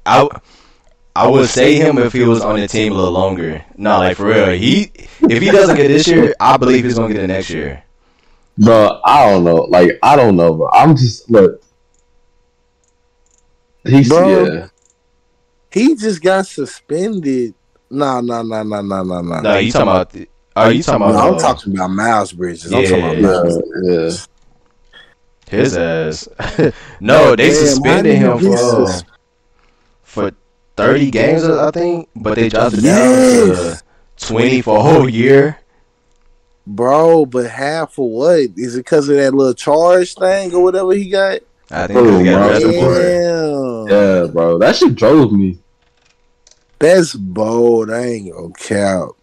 I would say him if he was on the team a little longer. No, like for real. If he doesn't get this year, I believe he's gonna get it next year. Bro, I don't know. Like, I don't know, bro. I'm just look. He just got suspended. Nah. No, you talking about? Are you talking about? No, I'm talking about Miles Bridges. I'm talking about Miles Bridges. His ass. No, they suspended him for 30 games, I think, but they dropped it down to 20 for a whole year. Bro, but half for what? Is it because of that little charge thing or whatever he got? I think he got arrested for it. Yeah, bro. That shit drove me. That's bold. I ain't gonna count.